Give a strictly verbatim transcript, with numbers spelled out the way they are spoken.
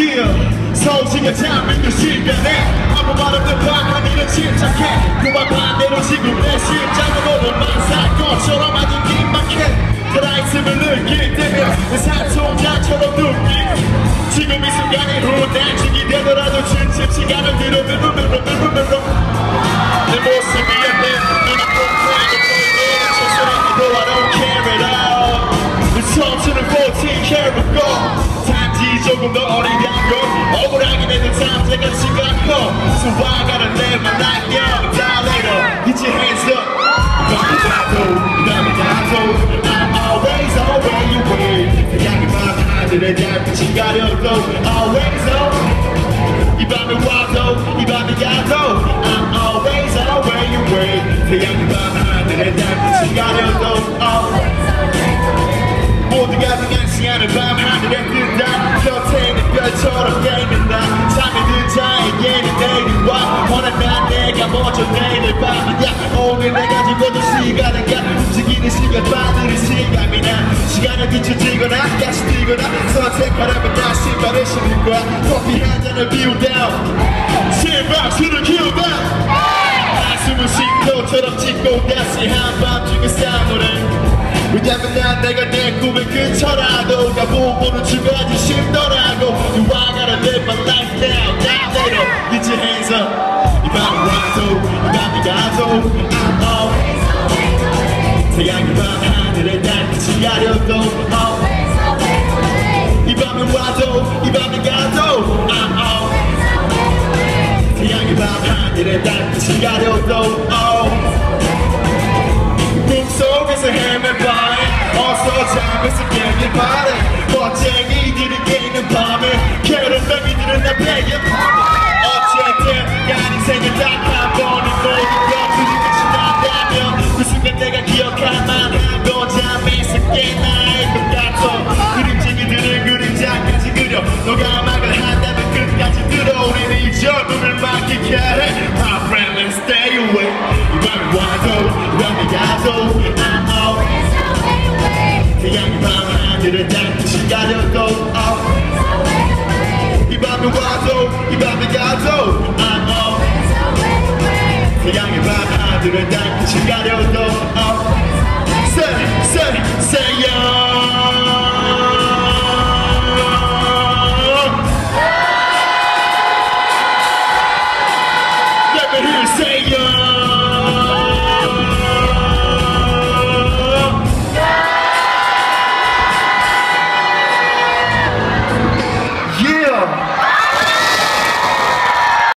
yeah. 서울시가 잠든 그 시간에 아무 말 없는 밤하늘은 침착해 그와 반대로 지금 내 심장은 오늘만 살 것처럼 아주 긴막해 살아있음을 느낄 때면 내 산소장처럼 느끼 지금 이 순간이 후단식이 되더라도 진짜 시간을 들어 르르르르르르르 내 모습이 안 돼 눈이 뽕뽕이고 보이는 최선이도 I don't care at all 내 처음처럼 fourteen karat gold 단지 조금 더 어리다고 억울하긴 해도 잠재가 심각해 So I gotta live my life young die later Get your hands up 밤이 가도 밤이 가도 I'm always on where you wait 향이 밤 하늘에 달빛이 가려도 Always on 이 밤이 와도 이 밤이 가도 I'm always on where you wait 향이 밤 하늘에 달빛이 가려도 모두가 그냥 시간을 밤 하늘에 뜬다 곁에 있는 별처럼 내린다 잠이 든 자에게는 내일이 와 허나 난 내가 먼저 내일을 밤이야 오늘 내가 죽어도 시간은 가 움직이는 시간 바늘의 시간이 나 시간을 뒤처지거나 다시 뛰거나 선택하라면 다시 발을 신을 거야 커피 한 잔을 비우다 심박수를 키우다 한숨을 쉼터처럼 짓고 다시 한밤중에 싸우는 왜냐면 난 내가 내 꿈을 그쳐라도 가보고는 죽어야지 싶더라고 You I gotta live my life now, now later Get your hands up 이 밤이 와도 이 밤이 가도 I'm always always always 태양이 밤 하늘에 달빛이 가려도 Always always always 이 밤이 와도 이 밤이 가도 I'm always always always 태양이 밤 하늘에 달빛이 가려도 oh. 꿈속에서 헤매봐해 어서 잠에서 깨길 바래 멋쟁이들이 깨는 밤에 괴롭병이들은 나 배에 어쨌든 난 인생을 딱 한 번은 모든 것들이 끝이 난다면 그 순간 내가 기억할 만한 건 잠에서 깬 나의 것 같아 그림쟁이들은 그림자까지 그려 너가 막을 한다면 끝까지 들어 우리는 이 젊음을 만끽해야 해 My friend let's stay away 이 밤이 와도 이 밤이 가도 I'm always always away 태양이 밤 하늘을 달빛이 가려도 Always always away 이 밤이 와도 이 밤이 가도 I'm always always away 태양이 밤 하늘을 달빛이 가려도